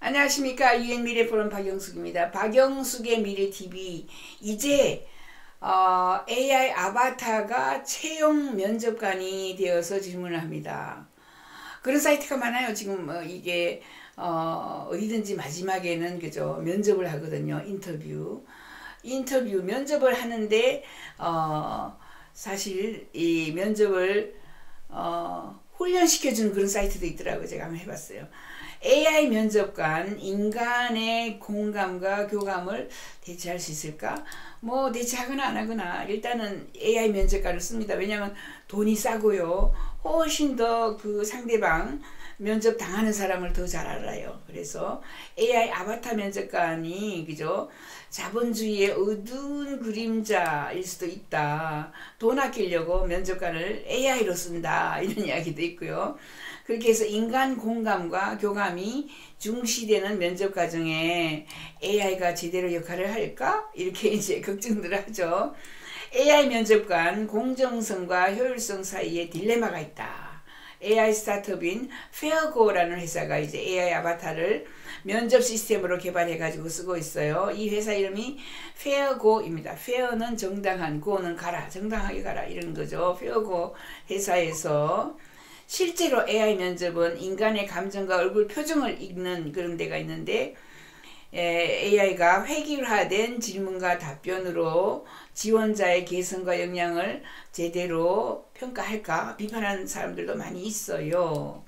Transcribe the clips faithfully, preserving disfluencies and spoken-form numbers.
안녕하십니까. 유엔미래포럼 박영숙입니다. 박영숙의 미래티비. 이제 어, 에이아이 아바타가 채용 면접관이 되어서 질문을 합니다. 그런 사이트가 많아요. 지금 어, 이게 어, 어디든지 마지막에는 그죠, 면접을 하거든요. 인터뷰 인터뷰 면접을 하는데 어, 사실 이 면접을 어, 훈련시켜주는 그런 사이트도 있더라고요. 제가 한번 해봤어요. 에이아이 면접관, 인간의 공감과 교감을 대체할 수 있을까? 뭐 대체하거나 안 하거나 일단은 에이아이 면접관을 씁니다. 왜냐하면 돈이 싸고요. 훨씬 더 그 상대방 면접 당하는 사람을 더 잘 알아요. 그래서 에이아이 아바타 면접관이 그죠, 자본주의의 어두운 그림자일 수도 있다. 돈 아끼려고 면접관을 에이아이로 쓴다, 이런 이야기도 있고요. 그렇게 해서 인간 공감과 교감이 중시되는 면접 과정에 에이아이가 제대로 역할을 할까? 이렇게 이제 걱정들을 하죠. 에이아이 면접관 공정성과 효율성 사이에 딜레마가 있다. 에이아이 스타트업인 페어고라는 회사가 이제 에이아이 아바타를 면접 시스템으로 개발해 가지고 쓰고 있어요. 이 회사 이름이 페어고입니다. 페어는 정당한, 고는 가라, 정당하게 가라, 이런 거죠. 페어고 회사에서 실제로 에이아이 면접은 인간의 감정과 얼굴 표정을 읽는 그런 데가 있는데, 에이아이가 획일화된 질문과 답변으로 지원자의 개성과 역량을 제대로 평가할까 비판하는 사람들도 많이 있어요.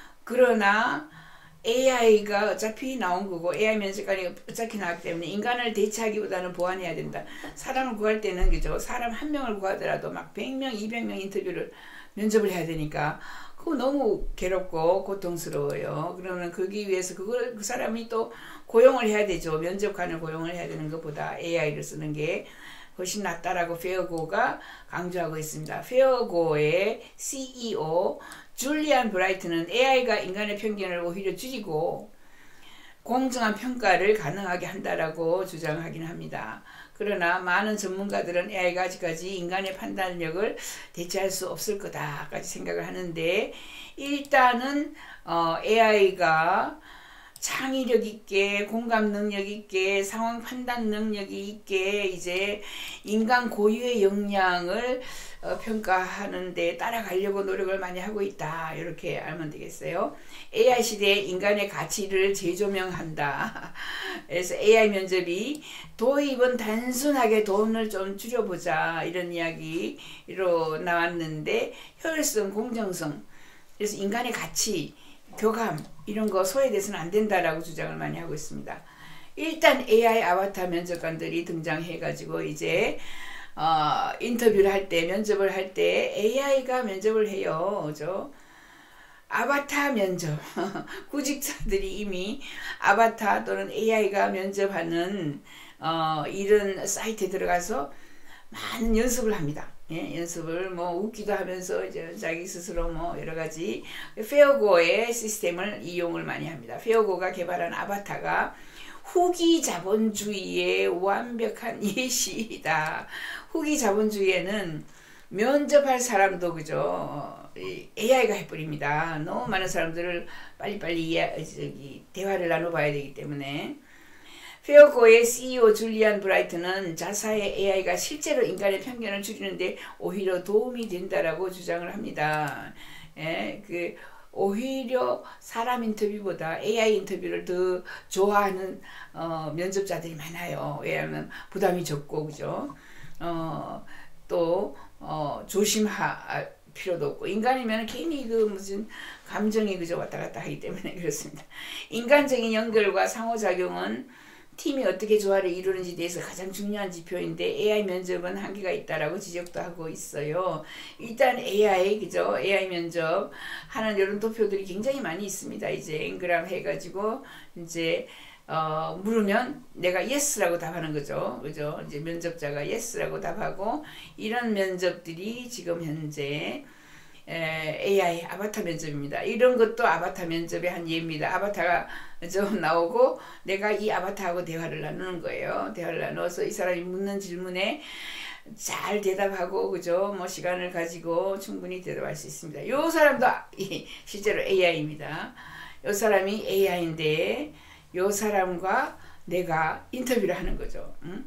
그러나 에이아이가 어차피 나온 거고 에이아이 면접관이 어차피 나왔기 때문에 인간을 대체하기보다는 보완해야 된다. 사람을 구할 때는 그죠, 사람 한 명을 구하더라도 막 백 명, 이백 명 인터뷰를 면접을 해야 되니까 그거 너무 괴롭고 고통스러워요. 그러면 거기 위해서 그걸 그 사람이 또 고용을 해야 되죠. 면접관을 고용을 해야 되는 것보다 에이아이를 쓰는 게 훨씬 낫다라고 페어고가 강조하고 있습니다. 페어고의 씨이오 줄리안 브라이트는 에이아이가 인간의 편견을 오히려 줄이고 공정한 평가를 가능하게 한다라고 주장하긴 합니다. 그러나 많은 전문가들은 에이아이가 아직까지 인간의 판단력을 대체할 수 없을 거다까지 생각을 하는데, 일단은 어, 에이아이가 창의력 있게, 공감 능력 있게, 상황 판단 능력이 있게 이제 인간 고유의 역량을 어, 평가하는데 따라가려고 노력을 많이 하고 있다, 이렇게 알면 되겠어요. 에이아이 시대에 인간의 가치를 재조명한다. 그래서 에이아이 면접이 도입은 단순하게 돈을 좀 줄여보자, 이런 이야기로 나왔는데, 효율성, 공정성, 그래서 인간의 가치, 교감 이런 거 소외돼서는 안 된다라고 주장을 많이 하고 있습니다. 일단 에이아이 아바타 면접관들이 등장해 가지고 이제 어, 인터뷰를 할 때, 면접을 할 때 에이아이가 면접을 해요. 그죠? 아바타 면접. 구직자들이 이미 아바타 또는 에이아이가 면접하는 어, 이런 사이트에 들어가서 많은 연습을 합니다. 예, 연습을 뭐 웃기도 하면서 이제 자기 스스로 뭐 여러 가지 페어고의 시스템을 이용을 많이 합니다. 페어고가 개발한 아바타가 후기 자본주의의 완벽한 예시이다. 후기 자본주의에는 면접할 사람도 그죠, 에이아이가 해버립니다. 너무 많은 사람들을 빨리빨리 저기 대화를 나눠봐야 되기 때문에. 페어고의 씨이오 줄리안 브라이트는 자사의 에이아이가 실제로 인간의 편견을 줄이는데 오히려 도움이 된다라고 주장을 합니다. 예, 그 오히려 사람 인터뷰보다 에이아이 인터뷰를 더 좋아하는 어, 면접자들이 많아요. 왜냐하면 부담이 적고 그죠. 어, 또 어, 조심할 필요도 없고, 인간이면 괜히 그 무슨 감정이 그저 왔다 갔다 하기 때문에 그렇습니다. 인간적인 연결과 상호작용은 팀이 어떻게 조화를 이루는지에 대해서 가장 중요한 지표인데 에이아이 면접은 한계가 있다라고 지적도 하고 있어요. 일단 에이아이 그죠, 에이아이 면접 하는 이런 도표들이 굉장히 많이 있습니다. 이제 앵그람 해가지고 이제 어, 물으면 내가 예스라고 답하는 거죠. 그죠? 이제 면접자가 예스라고 답하고, 이런 면접들이 지금 현재 에이아이 아바타 면접입니다. 이런 것도 아바타 면접의 한 예입니다. 아바타가 좀 나오고 내가 이 아바타하고 대화를 나누는 거예요. 대화를 나눠서 이 사람이 묻는 질문에 잘 대답하고 그죠, 뭐 시간을 가지고 충분히 대답할 수 있습니다. 요 사람도 실제로 에이아이입니다. 요 사람이 에이아이인데 요 사람과 내가 인터뷰를 하는 거죠. 응?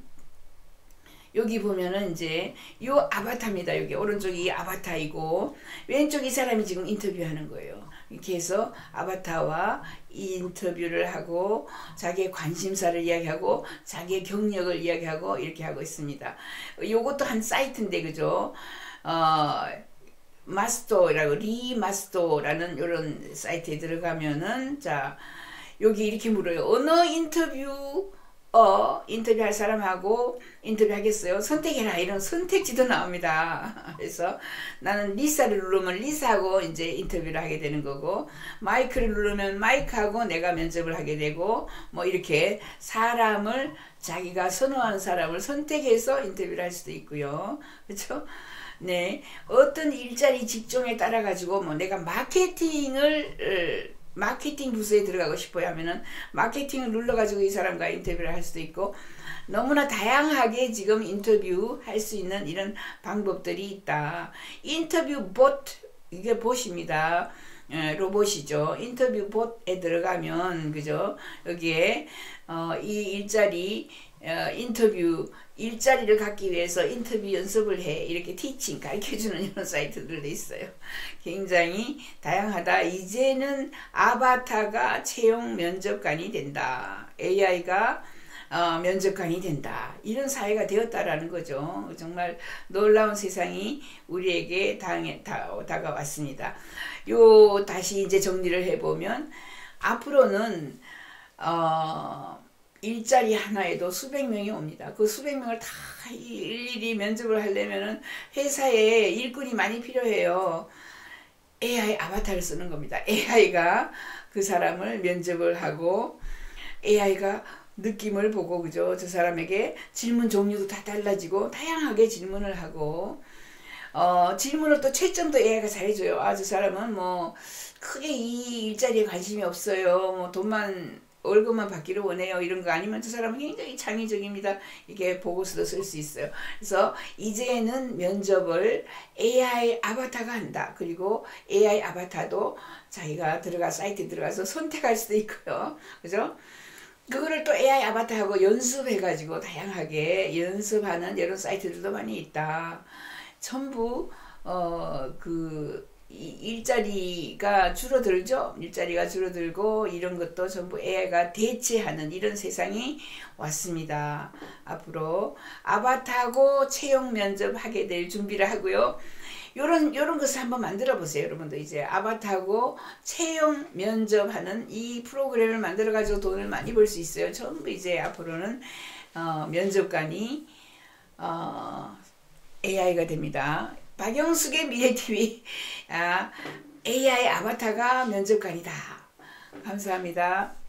여기 보면은 이제 요 아바타입니다. 여기 오른쪽이 아바타이고 왼쪽 이 사람이 지금 인터뷰하는 거예요. 이렇게 해서 아바타와 인터뷰를 하고 자기의 관심사를 이야기하고 자기의 경력을 이야기하고 이렇게 하고 있습니다. 요것도 한 사이트인데 그죠? 어, 마스터라고 리마스터라는 이런 사이트에 들어가면은 자 여기 이렇게 물어요. 어느 인터뷰 어 인터뷰할 사람하고 인터뷰하겠어요? 선택해라 이런 선택지도 나옵니다. 그래서 나는 리사를 누르면 리사하고 이제 인터뷰를 하게 되는 거고 마이크를 누르면 마이크하고 내가 면접을 하게 되고 뭐 이렇게 사람을 자기가 선호하는 사람을 선택해서 인터뷰를 할 수도 있고요. 그렇죠? 네, 어떤 일자리 직종에 따라 가지고 뭐 내가 마케팅을 마케팅 부서에 들어가고 싶어요 하면은 마케팅을 눌러가지고 이 사람과 인터뷰를 할 수도 있고 너무나 다양하게 지금 인터뷰 할 수 있는 이런 방법들이 있다. 인터뷰 봇 이게 봇입니다. 예, 로봇이죠. 인터뷰 봇에 들어가면 그죠? 여기에 어, 이 일자리 어, 인터뷰 일자리를 갖기 위해서 인터뷰 연습을 해 이렇게 티칭 가르쳐주는 이런 사이트들도 있어요. 굉장히 다양하다. 이제는 아바타가 채용 면접관이 된다. 에이아이가 어, 면접관이 된다. 이런 사회가 되었다라는 거죠. 정말 놀라운 세상이 우리에게 당해, 다, 다가왔습니다. 요 다시 이제 정리를 해보면 앞으로는 어, 일자리 하나에도 수백 명이 옵니다. 그 수백 명을 다 일일이 면접을 하려면은 회사에 일꾼이 많이 필요해요. 에이아이 아바타를 쓰는 겁니다. 에이아이가 그 사람을 면접을 하고 에이아이가 느낌을 보고 그죠? 저 사람에게 질문 종류도 다 달라지고 다양하게 질문을 하고 어, 질문을 또 채점도 에이아이가 잘해줘요. 아, 저 사람은 뭐 크게 이 일자리에 관심이 없어요. 뭐 돈만 월급만 받기를 원해요. 이런 거 아니면 저 사람은 굉장히 창의적입니다. 이렇게 보고서도 쓸 수 있어요. 그래서 이제는 면접을 에이아이 아바타가 한다. 그리고 에이아이 아바타도 자기가 들어가 사이트에 들어가서 선택할 수도 있고요. 그죠? 그거를 또 에이아이 아바타하고 연습해가지고 다양하게 연습하는 이런 사이트들도 많이 있다. 전부 어 그 일자리가 줄어들죠. 일자리가 줄어들고 이런 것도 전부 에이아이가 대체하는 이런 세상이 왔습니다. 앞으로 아바타하고 채용 면접하게 될 준비를 하고요. 요런 요런 것을 한번 만들어 보세요. 여러분도 이제 아바타하고 채용 면접하는 이 프로그램을 만들어 가지고 돈을 많이 벌 수 있어요. 전부 이제 앞으로는 어, 면접관이 어, 에이아이가 됩니다. 박영숙의 미래티비 아, 에이아이 아바타가 면접관이다. 감사합니다.